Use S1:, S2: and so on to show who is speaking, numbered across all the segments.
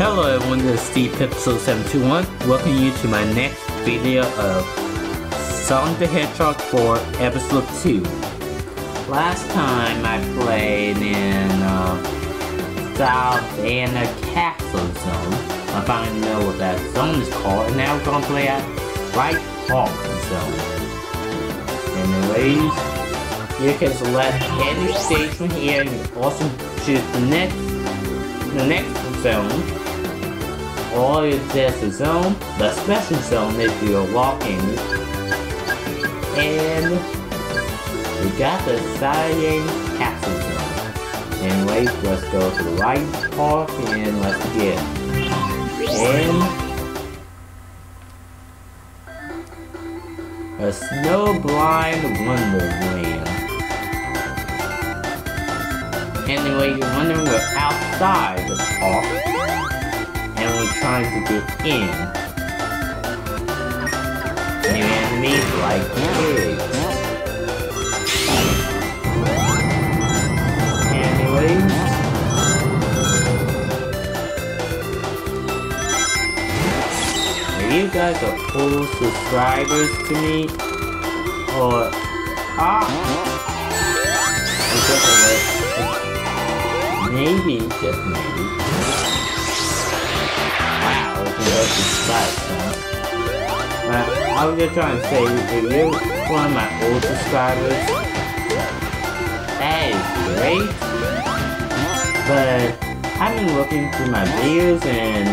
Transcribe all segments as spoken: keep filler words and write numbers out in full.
S1: Hello everyone, this is Steve Episode seven two one, welcoming you to my next video of Sonic the Hedgehog four Episode two. Last time I played in uh, South and a Castle Zone. I finally know what that zone is called, and now we're going to play at Hedgehog Zone. Anyways, you can select any stage from here and you can also choose the next, the next zone. Or if there's a zone, the special zone if you're walking. And we got the Cyan Castle Zone. Anyways, let's go to the right park and let's begin. And a Snowblind Wonderland. Anyway, you're wondering we're outside the park. And we're trying to get in. New enemies like pigs. Anyways, if you guys are full subscribers to me, or ah, maybe just maybe. Wow, it's a subscribe, huh? Well, I was just trying to say, if you're one of my old subscribers, that is great. But I've been looking through my videos and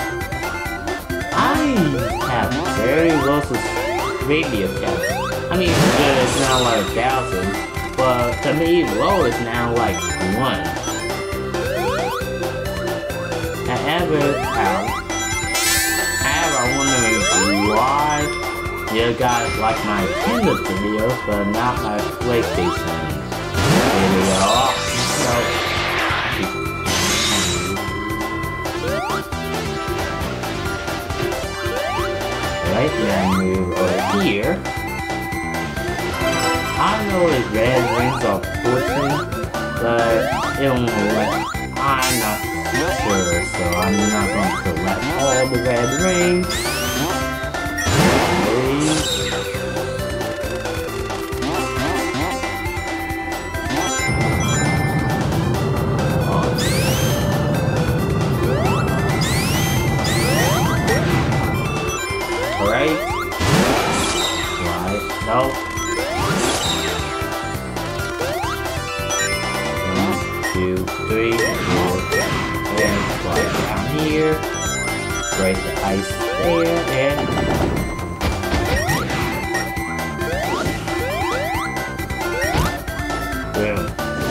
S1: I have very low video count. I mean, it's now like a thousand, but to me, low is now like one. However, how? I'm wondering why you guys like my Nintendo videos, but not my PlayStation video. So, right now, move over here. I know it's red rings are fortune, but it won't let. I'm not sure, so I'm not going to collect all the red rings. Please. Alright. Right. Nope. One, two, three, four. And slide down here, break the ice there, and boom.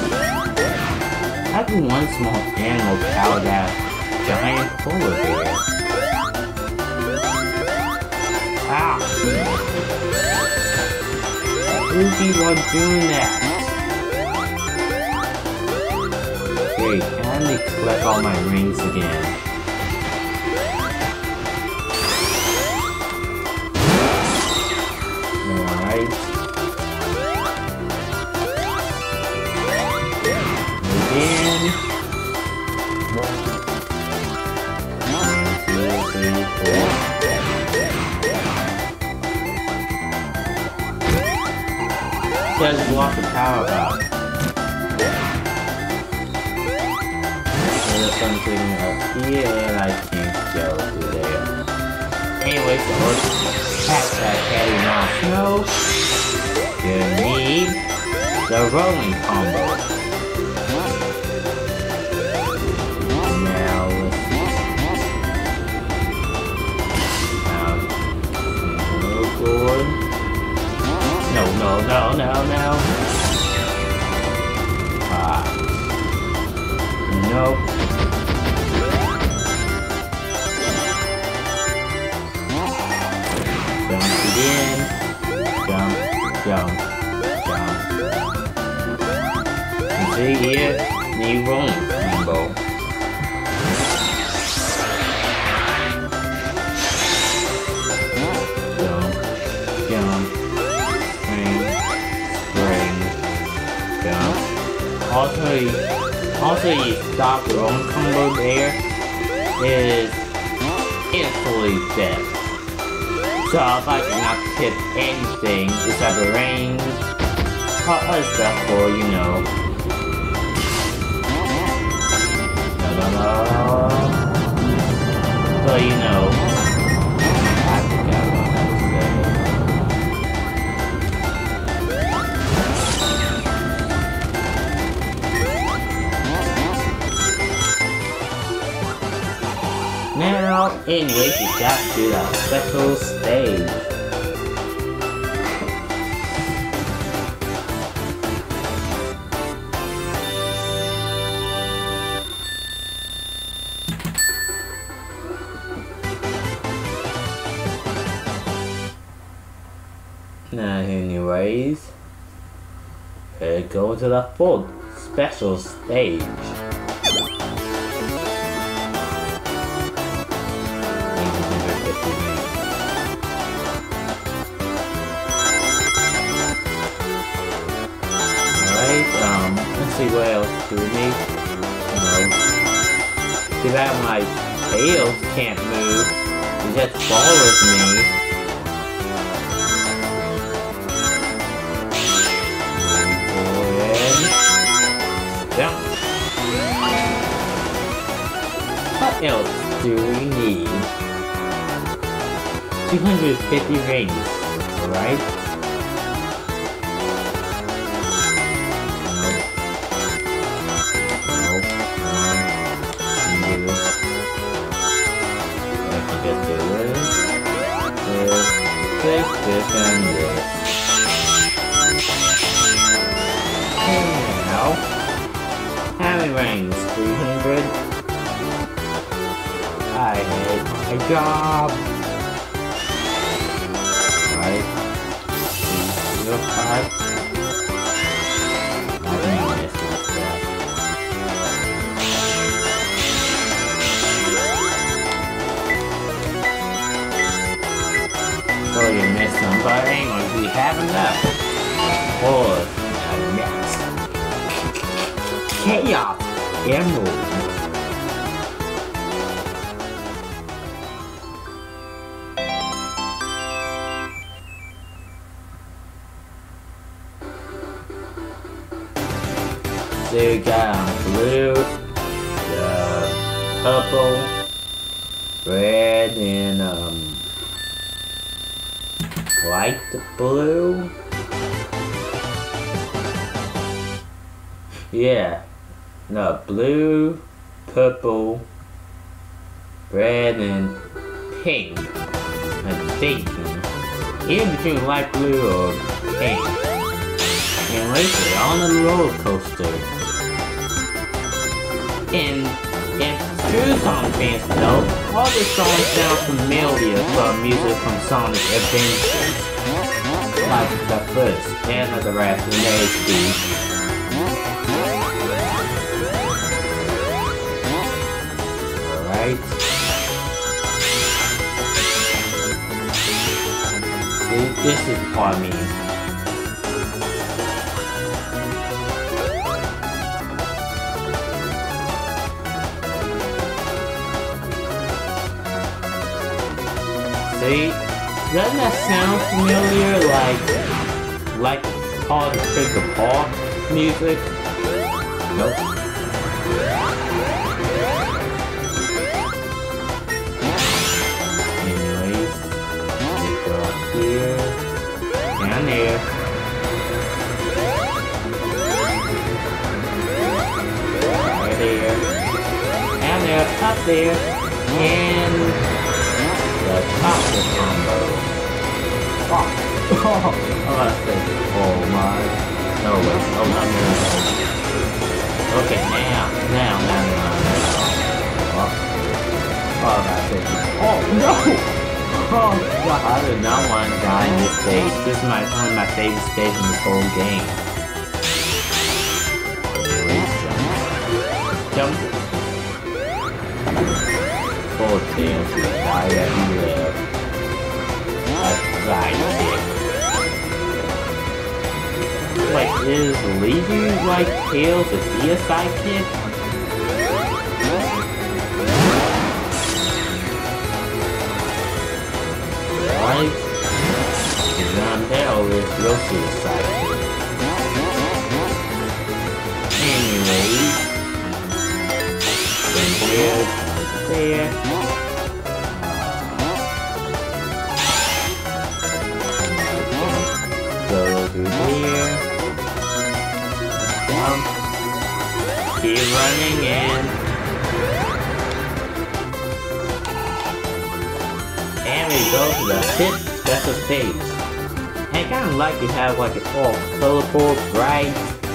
S1: How can one small animal cow that giant polar bear? Ah! Who keep on doing that? Great, and they collect all my rings again. Alright. Again. One, two, three, four. Just block the power out. Something up here and I can't go through there. Anyway, so let's catch that caddy now. Snow. You need the rolling combo. Now let's now no good. No no no no no. Ah. Nope. Again, jump, jump, jump. You see here, new rolling combo. Jump, jump, spring, spring, jump. Also, also you stop the rolling combo there. is instantly dead. So if I cannot hit anything except the range or other stuff for, you know. No, no, no. So, you know. I forgot what I was saying. Now, anyways, we got to the special stage. Now, anyways, let's go to the fourth special stage. Um, let's see what else do we need. You know, too bad my tails can't move. It just follows me. And jump. What else do we need? two hundred fifty rings, alright? This, this, and this. Now, how many rings? three hundred? I hate my job. Right? Zero five. I think this is that. So you missed somebody, or we have enough. Or the next Chaos Emerald. So you got um, blue, the purple, red, and um. light blue? Yeah. No, blue, purple, red, and pink. I think. Even between light blue or pink. And later on a roller coaster. And if true song fans know, all the songs sound familiar from music from Sonic Adventures, like the first and the rest in H D. Alright. See, this is what I mean. See, doesn't that sound familiar, like, like all the Trick or Paw music? Nope. Anyways, we go up here, down there. Right there. Down there, up there, and the chocolate combo. Oh, oh, oh, I said, oh my. No, wait, oh, no, no, no. Okay, now, now, now, now, now. Oh, oh, I said, oh, no! Oh, God, I did not want to die in this stage. This is my, one of my favorite stages in this whole game. Jump. Four tails, why have you left? A sidekick. Like, is Leisure like Tails? Is he a sidekick? go to the side here. Anyway, from here to there. Go through here. Jump. Keep running in. And we go to the fifth special stage. I kind of like to have like it all colorful, bright,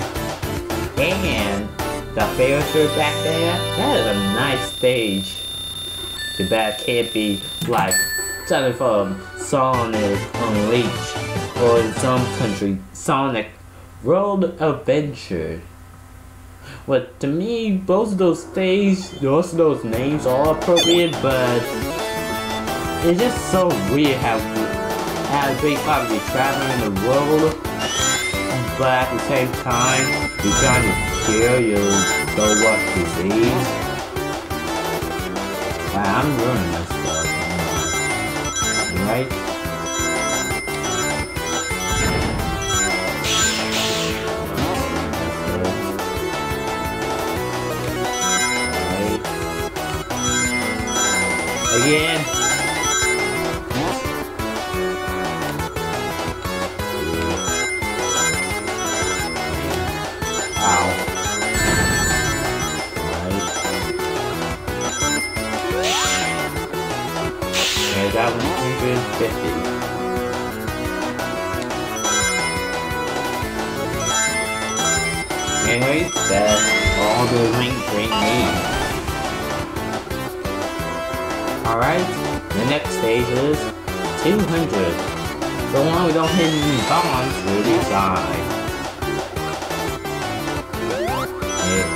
S1: and the filter back there. That is a nice stage. Too bad it can't be like something from Sonic Unleashed or in some country Sonic World Adventure. But to me, both of those stages, both of those names are appropriate, but it's just so weird how how they probably traveling the world, but at the same time, you're trying to kill your so what disease. Wow, I'm ruining my stuff. Right? Right. Again. Got one hundred fifty. Anyways, that's all the rank we need. Alright, the next stage is two hundred. So long we don't hit any bombs, we'll die. Yeah.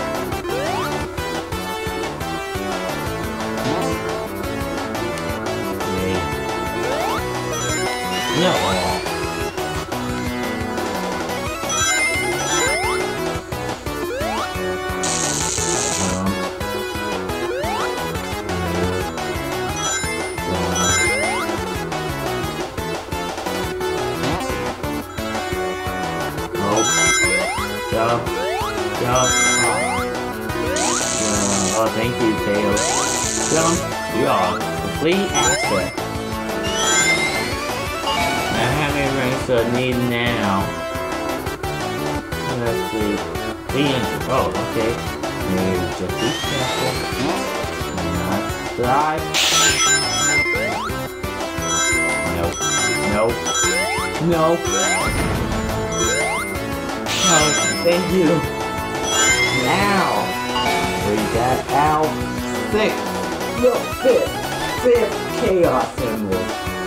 S1: No. Um, oh, jump, jump. Oh, oh thank you, Tails. Jump. You are complete asset. How many ranks do I need now? Let's see. three hundred. Oh, okay. Maybe just be careful. Not die. Nope. Nope. Nope. Oh, thank you. Now. We got out six. No, fifth. Fifth chaos symbol.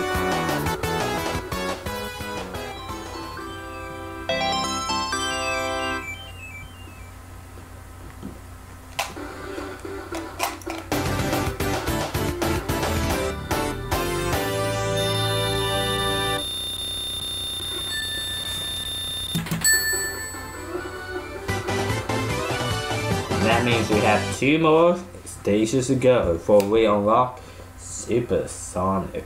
S1: That means we have two more stages to go before we unlock Super Sonic.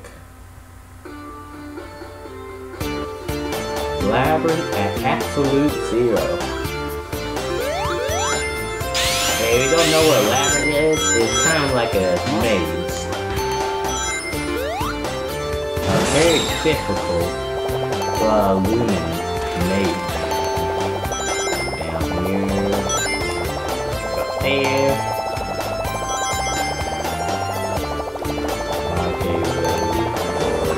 S1: Labyrinth at absolute zero. Hey, we don't know what labyrinth is. It's kind of like a maze. A very difficult but illuminating maze. Down here. There. Okay, ready for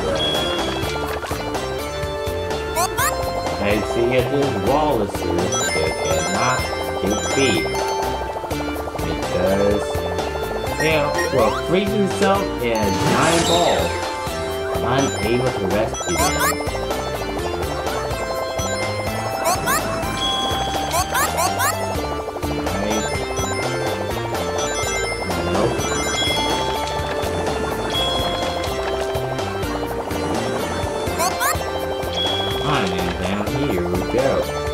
S1: that. I see that this Wallaces that cannot defeat because they will freeze himself in a giant ball, unable to rescue them. And down here we go.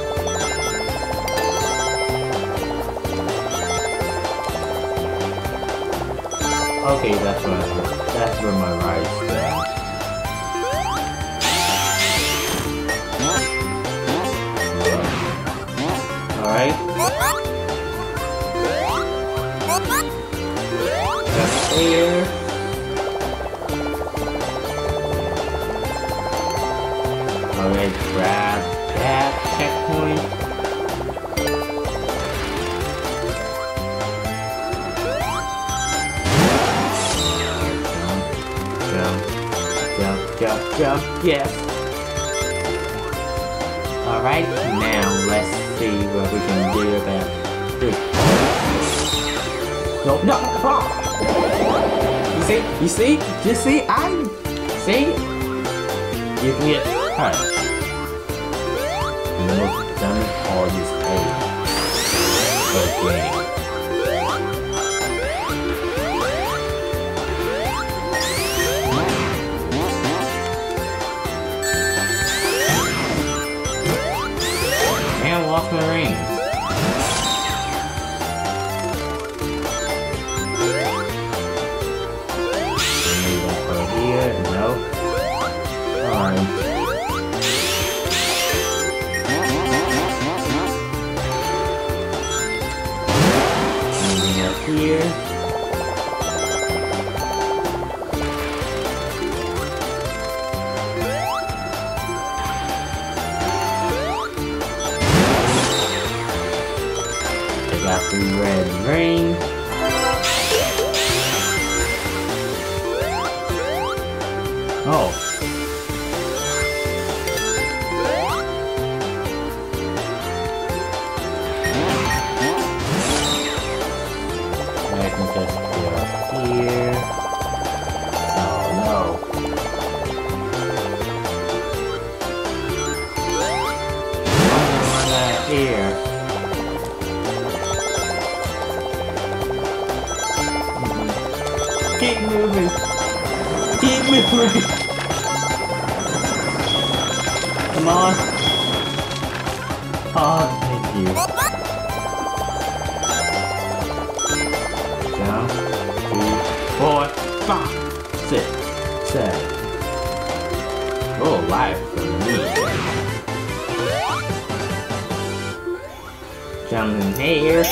S1: Okay, that's where that's where my ride's going. there. Alright, grab that checkpoint. Jump, jump, jump, jump, yes. Alright, now let's see what we can do about this. No, no, oh. You see, you see, you see, I see. You can get hurt. The most damage all this aid. Okay. And lost my rings. Here, no. Alright. Moving up here. I got the red ring. Oh. I can just go up here. Oh no. I'm gonna run out here. Mm-hmm. Keep moving. Keep moving. Come on. Oh, thank you. Jump. Three, four, five, six, seven. Oh, life for me. Jump in here.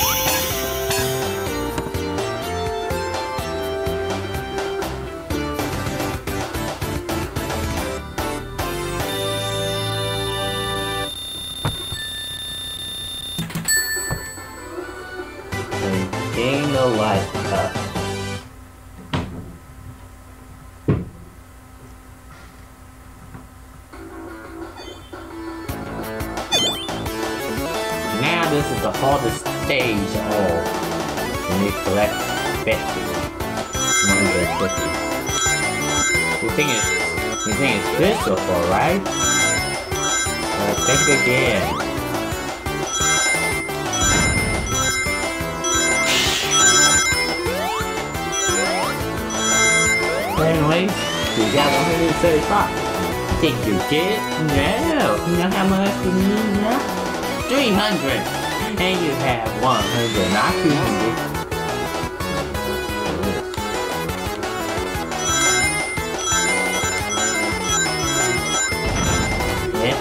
S1: Gain the life up. Now this is the hardest stage of all. When you collect fifty. one hundred fifty. You think it's you think it's good so far, right? But think again. Anyways, we got one hundred thirty-five. Think you did? No. You know how much you need now? three hundred. And you have one hundred, not two hundred. Yep.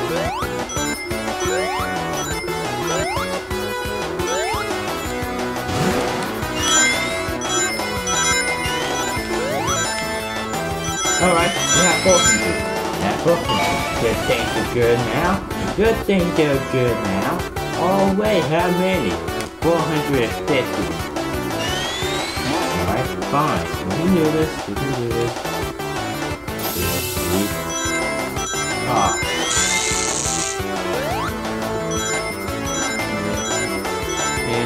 S1: Alright, we're not forcing you. Not forcing you. Good things are good now. Good things are good now. Oh wait, how many? four hundred fifty. Alright, fine. We can do this. We can do this. Ah. Yeah.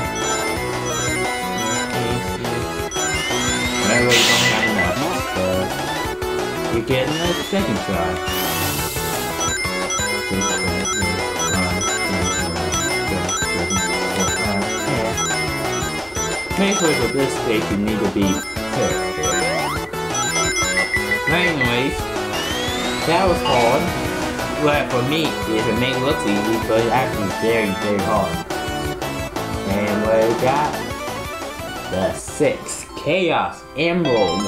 S1: I really don't have enough, but you get another second try. Basically for this stage you need to be careful. Anyways, that was hard. Well, for me, it may look easy, but it's actually very, very hard. And what we got? The six Chaos Emerald.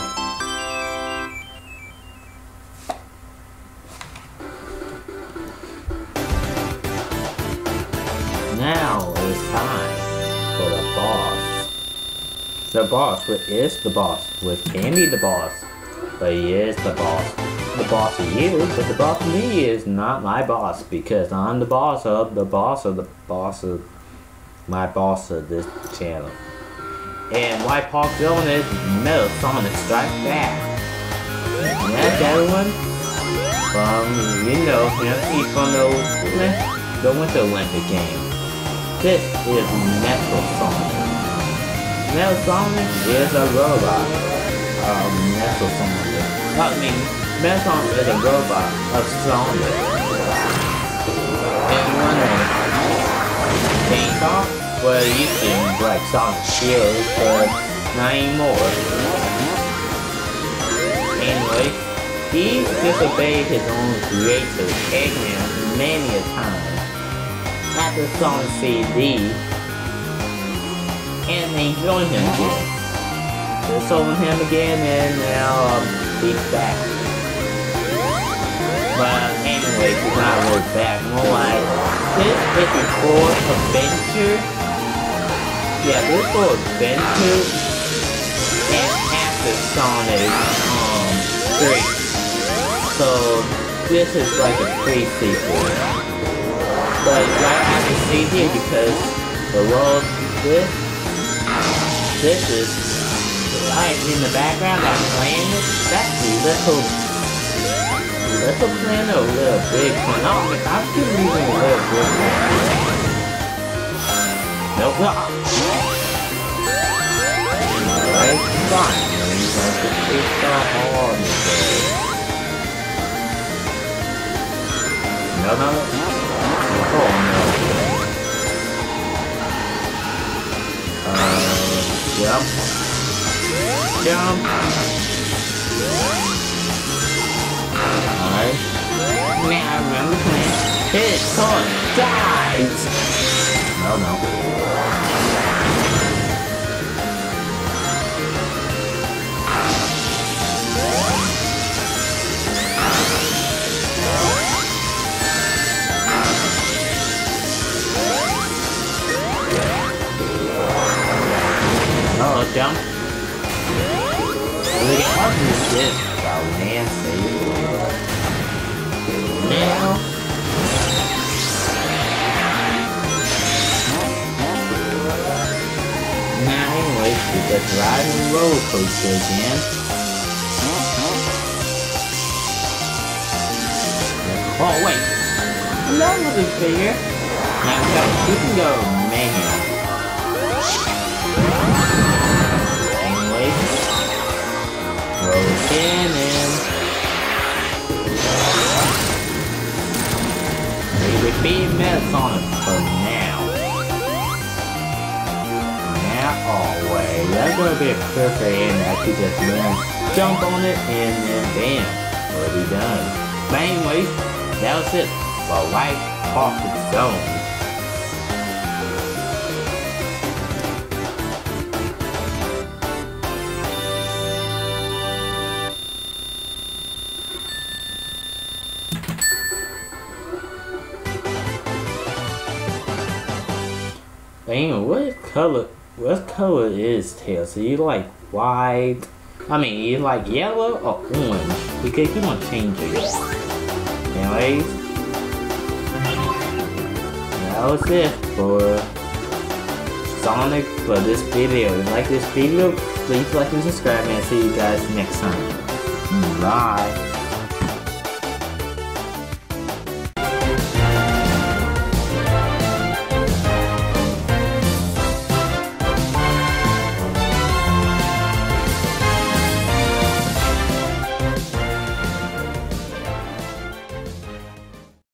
S1: Now it's time for the boss. the boss. What is the boss? Was Candy the boss? But he is the boss. The boss of you, but the boss of me is not my boss because I'm the boss of the boss of the boss of my boss of this channel. And why Park Zone is Metal Sonic Strike Back. And that's everyone from, you know, he's from the, the Winter Olympic Games. This is Metal Sonic. Metal Sonic is a robot. Um, Metal Sonic. I mean, Metal Sonic is a robot of Sonic. And you wonder, Chainsaw? Well, it used to be like Sonic Shield, but not anymore. Anyway, he disobeyed his own creator, Eggman, many a time. After Sonic C D, and they joined him again. They sold him again, and now um, he's back. But anyway, he's not really back. More like, this is before Adventure. Yeah, this for Adventure and after Sonic um, three. So, this is like a pre-sequel. But right after C D because the world, this, this is right in the background, that planet, that's a little, little planet or a little big planet. I mean, I'm still using a little big planet. Nope, no. Alright, fine. We're going to take the horn today. No, no, no. Oh no. Uh, jump. Jump. Alright. Now I remember the plan. Hit torn. Dies! No, no. Oh, jump. Look at how this is. Got land safe. Now. Now, anyways, we're just riding a roller coaster again. Oh, wait. That wasn't fair. Now, we, go, we can go mayhem. Roll cannon. We would be Metal Sonic for now. Now, oh wait, that's gonna be a perfect end. I could just run, jump on it, and then bam, we'll be done. But anyways, that was it for White Pocket Zone. Damn, what color, what color is Tails? So you like white? I mean, you like yellow or orange? Because you want to change it. Anyways, that was it for Sonic for this video. If you like this video, please like and subscribe, and I'll see you guys next time. Bye.